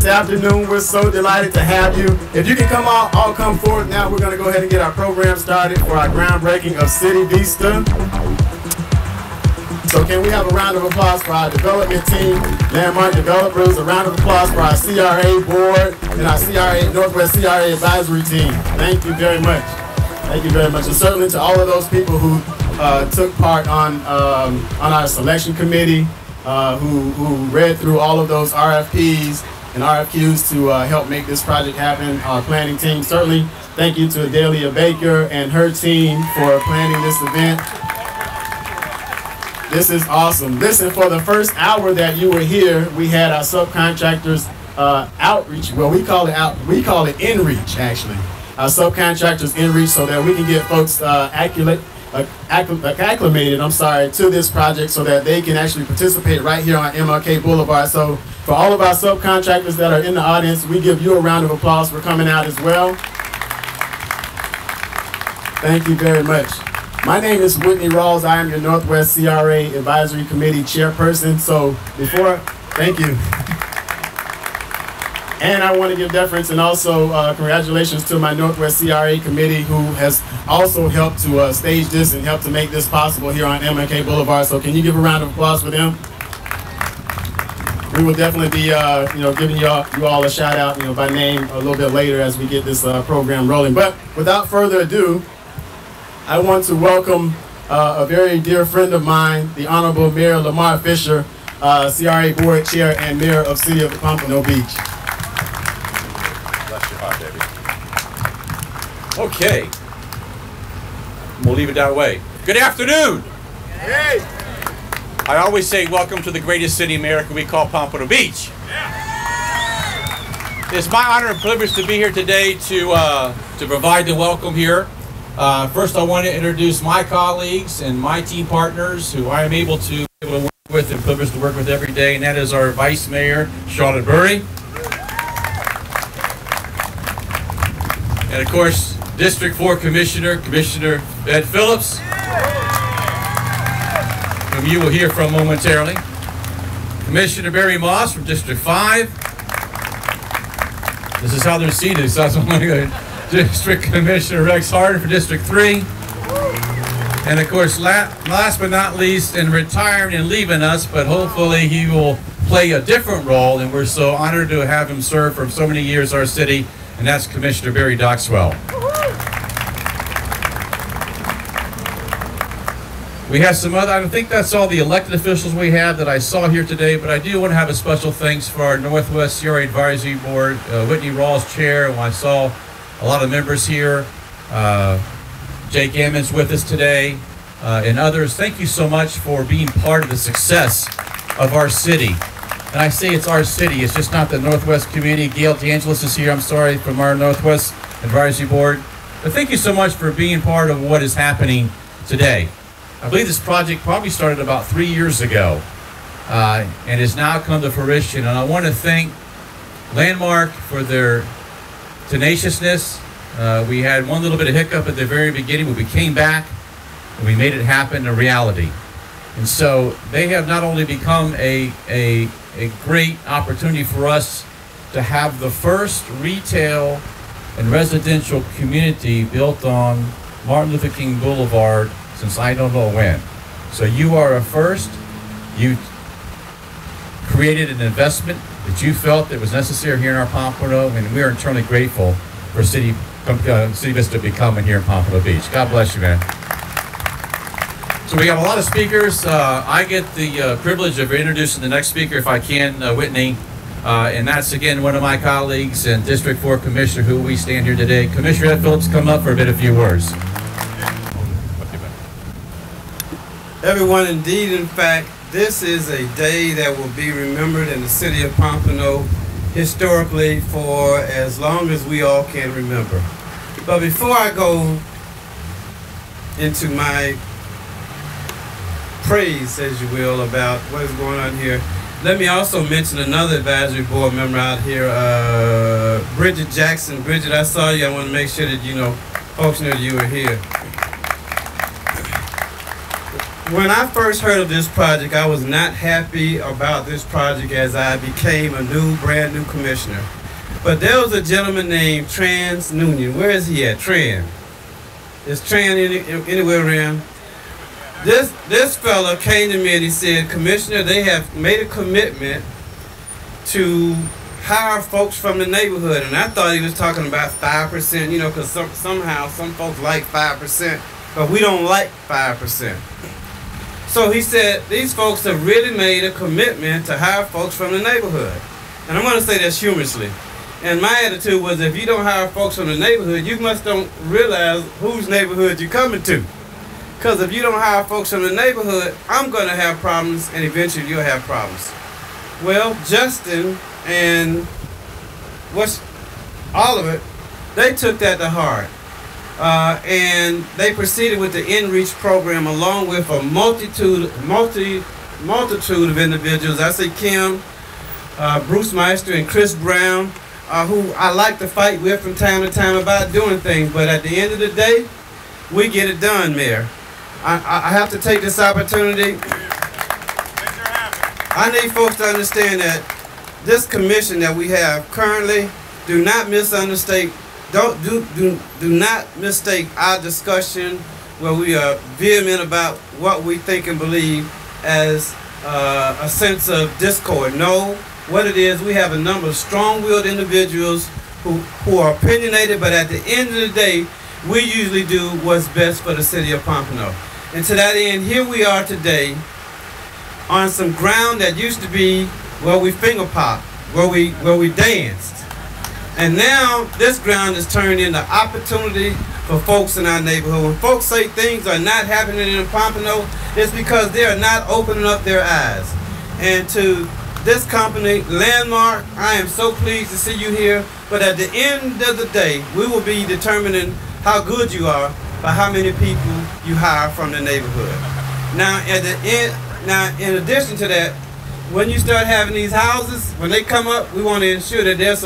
this afternoon. We're so delighted to have you. If you can come all come forward now, we're going to go ahead and get our program started for our groundbreaking of CITY-VISTA. So can we have a round of applause for our development team, Landmark Developers, a round of applause for our CRA board and our Northwest CRA advisory team. Thank you very much. Thank you very much. And certainly to all of those people who took part on our selection committee, who read through all of those RFPs and RFQs to help make this project happen. Our planning team, certainly thank you to Adelia Baker and her team for planning this event. This is awesome. Listen, for the first hour that you were here, we had our subcontractors outreach. Well, we call it in-reach, actually. Our subcontractors in-reach so that we can get folks acclimated, to this project so that they can actually participate right here on MLK Boulevard. So for all of our subcontractors that are in the audience, we give you a round of applause for coming out as well. Thank you very much. My name is Whitney Rawls. I am your Northwest CRA Advisory Committee Chairperson. So thank you. And I want to give deference and also congratulations to my Northwest CRA Committee, who has also helped to stage this and helped to make this possible here on MLK Boulevard. So can you give a round of applause for them? We will definitely be giving you all a shout out by name a little bit later as we get this program rolling. But without further ado, I want to welcome a very dear friend of mine, the Honorable Mayor Lamar Fisher, CRA Board Chair and Mayor of City of Pompano Beach. Bless your heart, baby. Okay. We'll leave it that way. Good afternoon. Hey. I always say welcome to the greatest city in America we call Pompano Beach. Yeah. It's my honor and privilege to be here today to provide the welcome here. First, I want to introduce my colleagues and my team partners who I am able to work with and privileged to work with every day, and that is our Vice Mayor, Charlotte Burry. And of course, District 4 Commissioner Ed Phillips, whom you will hear from momentarily. Commissioner Barry Moss from District 5. This is how they're seated, so that's one good. District Commissioner Rex Harden for District 3. And of course, last but not least, in retiring and leaving us, but hopefully he will play a different role, and we're so honored to have him serve for so many years our city, and that's Commissioner Barry Doxwell. We have some other, I think that's all the elected officials we have that I saw here today, but I do want to have a special thanks for our Northwest CRA Advisory Board, Whitney Rawls Chair, and I saw a lot of members here. Jake Ammon's with us today, and others. Thank you so much for being part of the success of our city. And I say it's our city, it's just not the Northwest community. Gail DeAngelis is here, I'm sorry, from our Northwest Advisory Board. But thank you so much for being part of what is happening today. I believe this project probably started about 3 years ago, and has now come to fruition. And I want to thank Landmark for their tenaciousness. We had one little bit of hiccup at the very beginning, but we came back and we made it happen a reality. And so they have not only become a great opportunity for us to have the first retail and residential community built on Martin Luther King Boulevard since I don't know when. So you are a first. You created an investment that you felt that was necessary here in our Pompano, and we are eternally grateful for CITY-VISTA becoming here in Pompano Beach. God bless you, man. So we have a lot of speakers. I get the privilege of introducing the next speaker, if I can, Whitney. And that's, again, one of my colleagues and District 4 Commissioner who we stand here today. Commissioner Ed Phillips, come up for a few words. Everyone, indeed, in fact, this is a day that will be remembered in the city of Pompano historically for as long as we all can remember. But before I go into my praise, as you will, about what is going on here, let me also mention another advisory board member out here, Bridget Jackson. Bridget, I saw you. I want to make sure that folks know that you were here. when I first heard of this project, I was not happy about this project as I became a brand new commissioner. But there was a gentleman named Trans Noonan. Where is he at? Tran. Is Tran anywhere around? This fella came to me and he said, Commissioner, they have made a commitment to hire folks from the neighborhood. And I thought he was talking about 5%, you know, because somehow some folks like 5%, but we don't like 5%. So he said, these folks have really made a commitment to hire folks from the neighborhood. And I'm going to say this humorously. And my attitude was, if you don't hire folks from the neighborhood, you must don't realize whose neighborhood you're coming to. Because if you don't hire folks from the neighborhood, I'm going to have problems, and eventually you'll have problems. Well, Justin and all of it, they took that to heart. And they proceeded with the InReach program along with a multitude of individuals. I say Kim, Bruce Meister, and Chris Brown, who I like to fight with from time to time about doing things. But at the end of the day, we get it done, Mayor. I have to take this opportunity. I need folks to understand that this commission that we have currently, do not misunderstand. Do not mistake our discussion where we are vehement about what we think and believe as a sense of discord. No, what it is, we have a number of strong-willed individuals who are opinionated, but at the end of the day, we usually do what's best for the city of Pompano. And to that end, here we are today on some ground that used to be where we finger popped, where we danced. And now this ground is turned into opportunity for folks in our neighborhood. When folks say things are not happening in Pompano, it's because they are not opening up their eyes. And to this company, Landmark, I am so pleased to see you here. But at the end of the day, we will be determining how good you are by how many people you hire from the neighborhood. Now, at the end, in addition to that, when you start having these houses, when they come up, we want to ensure that there's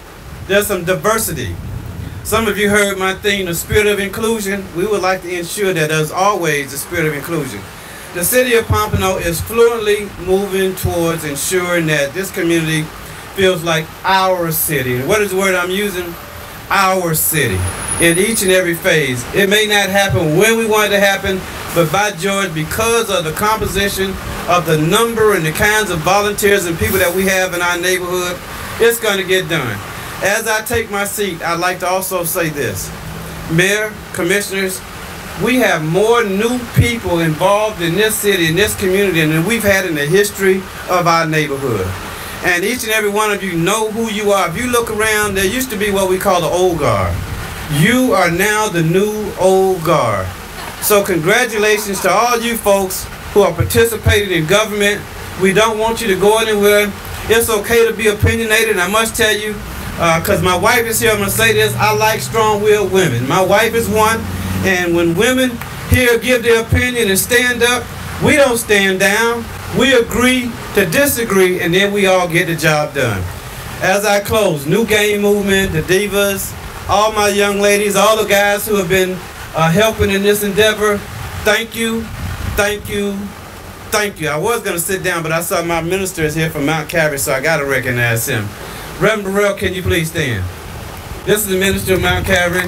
some diversity. Some of you heard my theme, the spirit of inclusion. We would like to ensure that there's always the spirit of inclusion. The city of Pompano is fluently moving towards ensuring that this community feels like our city. And what is the word I'm using? Our city. In each and every phase. It may not happen when we want it to happen, but by George, because of the composition of the number and the kinds of volunteers and people that we have in our neighborhood, it's going to get done. As I take my seat, I'd like to also say this. Mayor, commissioners, we have more new people involved in this city, in this community, than we've had in the history of our neighborhood. And each and every one of you know who you are. If you look around, there used to be what we call the old guard. You are now the new old guard. So congratulations to all you folks who are participating in government. We don't want you to go anywhere. It's okay to be opinionated, and I must tell you, because my wife is here, I'm going to say this, I like strong-willed women. My wife is one, and when women here give their opinion and stand up, we don't stand down. We agree to disagree, and then we all get the job done. As I close, New Game Movement, the Divas, all my young ladies, all the guys who have been helping in this endeavor, thank you, thank you, thank you. I was going to sit down, but I saw my minister is here from Mount Calvary, so I got to recognize him. Reverend Burrell, can you please stand? This is the minister of Mount Calvary.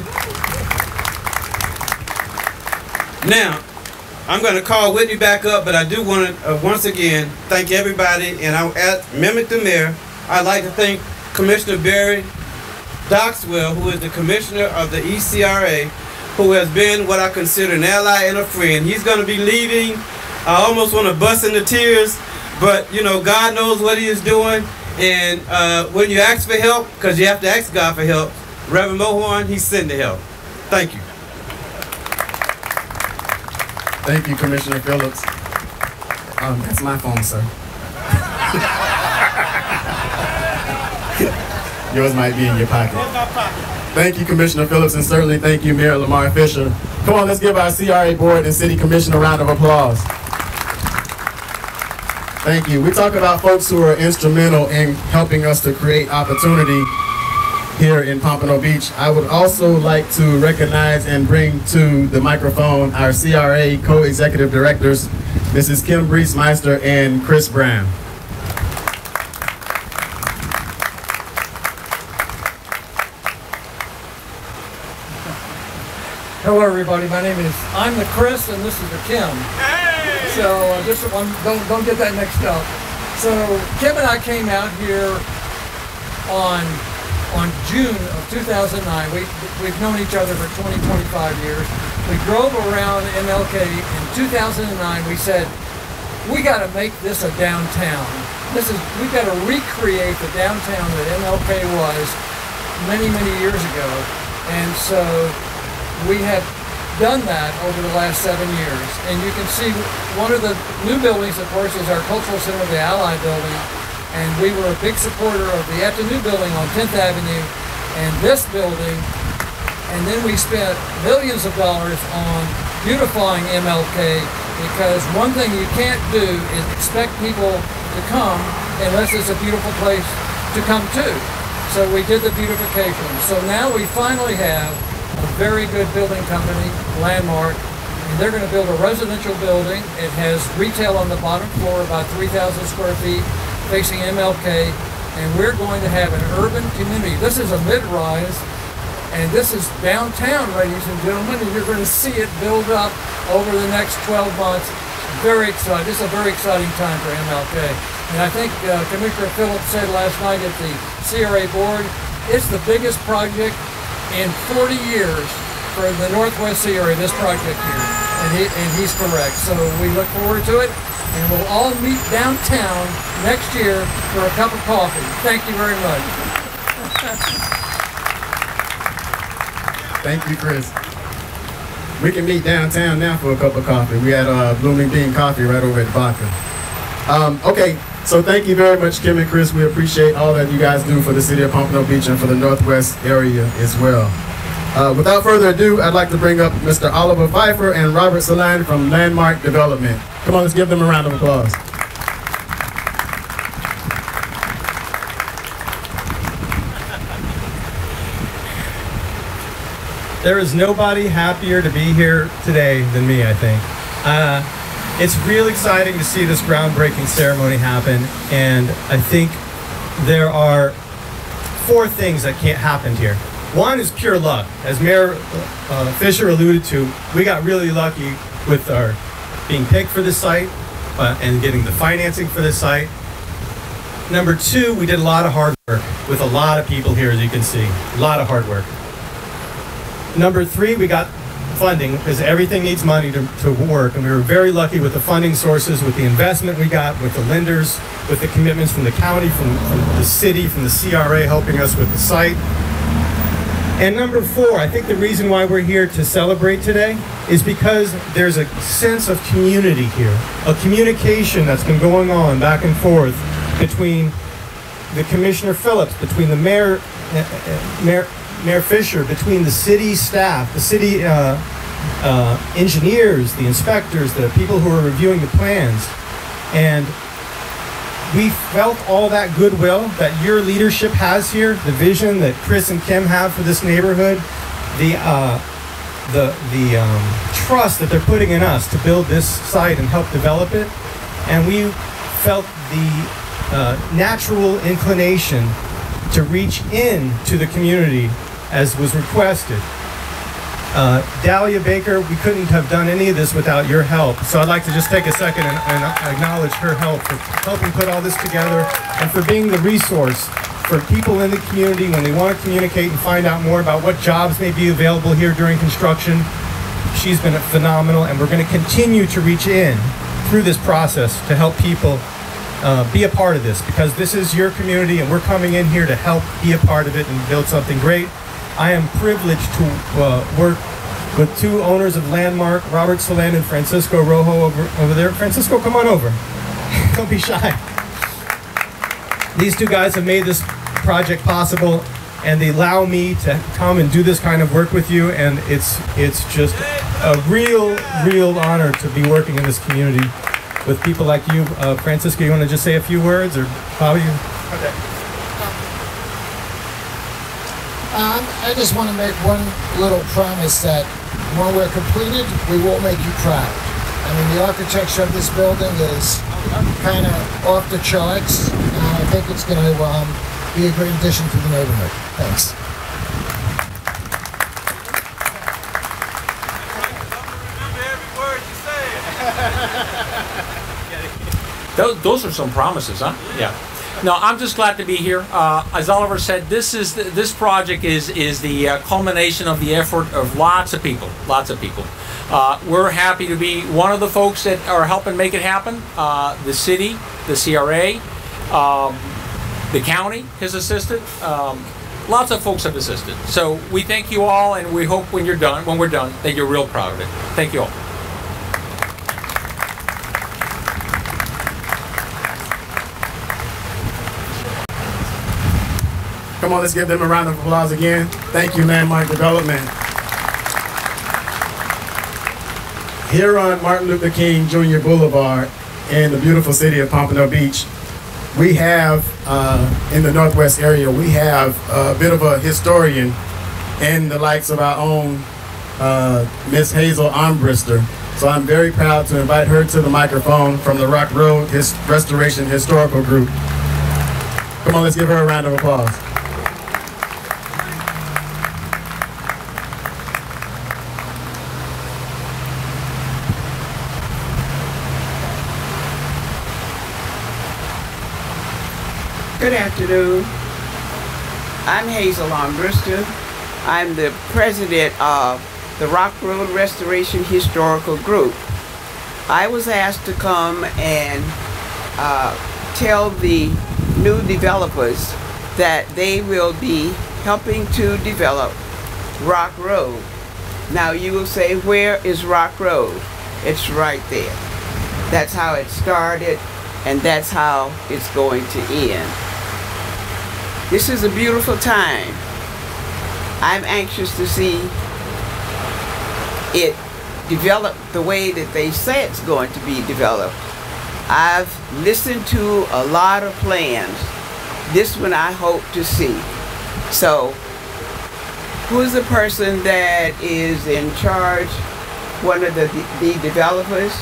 Now, I'm going to call Whitney back up, but I do want to once again thank everybody, and I'll mimic the mayor. I'd like to thank Commissioner Barry Doxwell, who is the commissioner of the ECRA, who has been what I consider an ally and a friend. He's going to be leaving. I almost want to bust into tears, but you know, God knows what he is doing. And when you ask for help, because you have to ask God for help, Reverend Mohorn, he's sending help. Thank you. Thank you, Commissioner Phillips. That's my phone, sir. Yours might be in your pocket. Thank you, Commissioner Phillips, and certainly thank you, Mayor Lamar Fisher. Come on, let's give our CRA Board and City Commission a round of applause. Thank you. We talk about folks who are instrumental in helping us to create opportunity here in Pompano Beach. I would also like to recognize and bring to the microphone our CRA co-executive directors, Mrs. Kim Breesmeister and Chris Brown. Hello, everybody. I'm the Chris, and this is the Kim. Hey! So just don't get that mixed up. So Kim and I came out here on June of 2009. We've known each other for 25 years. We drove around MLK in 2009. We said, we got to make this a downtown. We've got to recreate the downtown that MLK was many years ago. And so we have done that over the last 7 years. And you can see one of the new buildings, of course, is our Cultural Center, the Allied Building. And we were a big supporter of the new building on 10th Avenue and this building. And then we spent millions of dollars on beautifying MLK, because one thing you can't do is expect people to come unless it's a beautiful place to come to. So we did the beautification. So now we finally have a very good building company, Landmark, and they're going to build a residential building. It has retail on the bottom floor, about 3,000 square feet, facing MLK, and we're going to have an urban community. This is a mid-rise, and this is downtown, ladies and gentlemen, and you're going to see it build up over the next 12 months. Very exciting. This is a very exciting time for MLK. And I think Commissioner Phillips said last night at the CRA board, it's the biggest project in 40 years for the Northwest CRA, this project here. And he's correct. So we look forward to it, and we'll all meet downtown next year for a cup of coffee. Thank you very much. Thank you, Chris. We can meet downtown now for a cup of coffee. We had Blooming Bean Coffee right over at Vodka. Okay, so thank you very much, Kim and Chris. We appreciate all that you guys do for the city of Pompano Beach and for the Northwest area as well. Without further ado, I'd like to bring up Mr. Oliver Pfeiffer and Robert Salan from Landmark Development. Come on, let's give them a round of applause. There is nobody happier to be here today than me, I think. It's real exciting to see this groundbreaking ceremony happen, and I think there are 4 things that can't happen here. One is pure luck. As Mayor Fisher alluded to, we got really lucky with our being picked for this site and getting the financing for this site. Number 2, we did a lot of hard work with a lot of people here, as you can see. A lot of hard work. Number 3, we got funding, because everything needs money to work, and we were very lucky with the funding sources, with the investment we got, with the lenders, with the commitments from the county, from the city, from the CRA helping us with the site. And number 4, I think the reason why we're here to celebrate today is because there's a sense of community here, a communication that's been going on back and forth between the Commissioner Phillips, between the Mayor Fisher, between the city staff, the city engineers, the inspectors, the people who are reviewing the plans. And we felt all that goodwill that your leadership has here, the vision that Chris and Kim have for this neighborhood, the trust that they're putting in us to build this site and help develop it. And we felt the natural inclination to reach in to the community as was requested. Dahlia Baker, we couldn't have done any of this without your help. So I'd like to just take a second and acknowledge her help for helping put all this together and for being the resource for people in the community when they want to communicate and find out more about what jobs may be available here during construction. She's been phenomenal, and we're going to continue to reach in through this process to help people be a part of this, because this is your community and we're coming in here to help be a part of it and build something great. I am privileged to work with 2 owners of Landmark, Robert Salan and Francisco Rojo over there. Francisco, come on over. Don't be shy. These 2 guys have made this project possible, and they allow me to come and do this kind of work with you, and it's just a real honor to be working in this community with people like you. Francisco, you want to just say a few words, or Bobby? Okay. I just want to make one little promise that when we're completed, we will make you proud. I mean, the architecture of this building is kind of off the charts, and I think it's going to be a great addition to the neighborhood. Thanks. Those are some promises, huh? Yeah. No, I'm just glad to be here. As Oliver said, this project is the culmination of the effort of lots of people. We're happy to be one of the folks that are helping make it happen. The city, the CRA, the county has assisted. Lots of folks have assisted. So we thank you all, and we hope when we're done, that you're real proud of it. Thank you all. Come on, let's give them a round of applause again. Thank you, Landmark Development. Here on Martin Luther King Jr. Boulevard in the beautiful city of Pompano Beach, we have, in the Northwest area, we have a bit of a historian in the likes of our own Miss Hazel Armbrister. So I'm very proud to invite her to the microphone from the Rock Road Restoration Historical Group. Come on, let's give her a round of applause. Good afternoon. I'm Hazel Armbrister. I'm the president of the Rock Road Restoration Historical Group. I was asked to come and tell the new developers that they will be helping to develop Rock Road. Now you will say, where is Rock Road? It's right there. That's how it started, and that's how it's going to end. This is a beautiful time. I'm anxious to see it develop the way that they say it's going to be developed. I've listened to a lot of plans. This one I hope to see. So, who's the person that is in charge? One of the developers?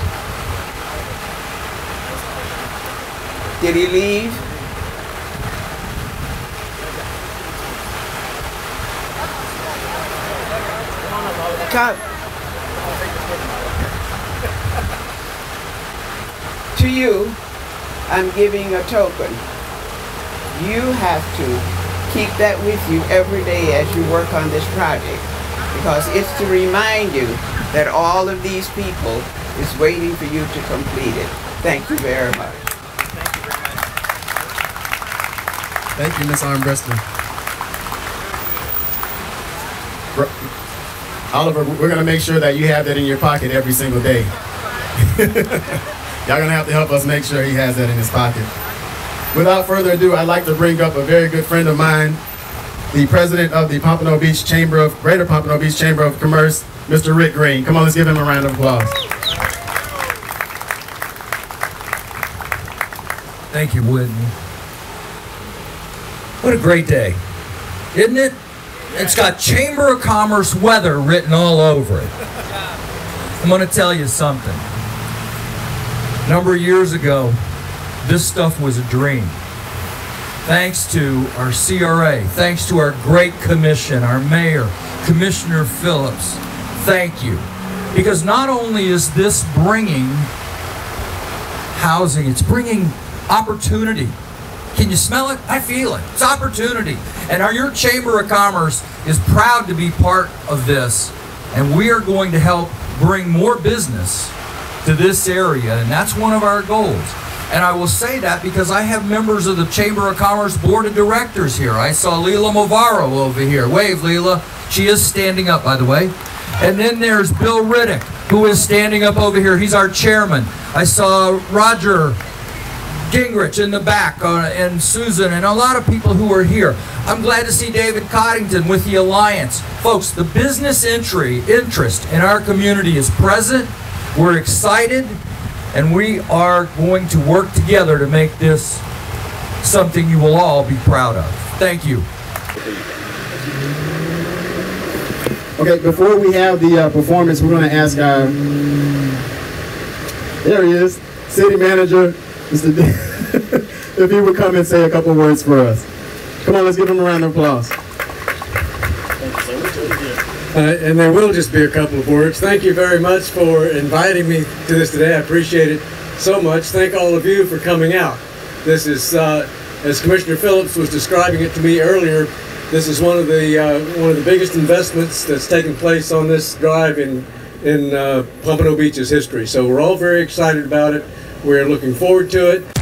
Did he leave? To you, I'm giving a token. You have to keep that with you every day as you work on this project, because it's to remind you that all of these people is waiting for you to complete it. Thank you very much. Thank you, Ms. Armbrister. Oliver, we're going to make sure that you have that in your pocket every single day. Y'all going to have to help us make sure he has that in his pocket. Without further ado, I'd like to bring up a very good friend of mine, the president of the Greater Pompano Beach Chamber of Commerce, Mr. Rick Green. Come on, let's give him a round of applause. Thank you, Whitney. What a great day, isn't it? It's got Chamber of Commerce weather written all over it. I'm going to tell you something. A number of years ago, this stuff was a dream. Thanks to our CRA, thanks to our great commission, our mayor, Commissioner Phillips, thank you. Because not only is this bringing housing, it's bringing opportunity. Can you smell it? I feel it. It's opportunity. And your Chamber of Commerce is proud to be part of this. And we are going to help bring more business to this area. And that's one of our goals. And I will say that because I have members of the Chamber of Commerce Board of Directors here. I saw Leela Movaro over here. Wave, Leela. She is standing up, by the way. And then there's Bill Riddick, who is standing up over here. He's our chairman. I saw Roger Gingrich in the back, and Susan, and a lot of people who are here. I'm glad to see David Coddington with the Alliance. Folks, the business interest in our community is present. We're excited, and we are going to work together to make this something you will all be proud of. Thank you. Okay, before we have the performance, we're going to ask our There he is, City Manager, Mr. D. If he would come and say a couple words for us. Come on, let's give him a round of applause. And there will just be a couple of words. Thank you very much for inviting me to this today. I appreciate it so much. Thank all of you for coming out. This is, as Commissioner Phillips was describing it to me earlier, this is one of the biggest investments that's taken place on this drive in Pompano Beach's history. So we're all very excited about it. We're looking forward to it.